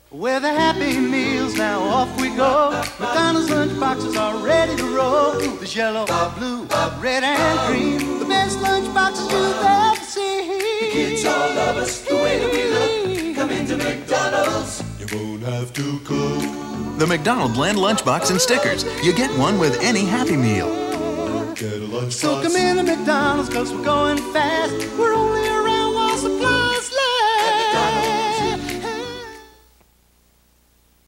Where the Happy Meals, now off we go. McDonald's lunchboxes are ready to roll. There's yellow, blue, red, and green. The best lunchboxes you've ever seen. The kids all love us the way that we look. Come into McDonald's, you won't have to cook. The McDonald's Land Lunchbox and stickers. You get one with any Happy Meal. Get a lunchbox. So come in to McDonald's, 'cause we're going fast. We're only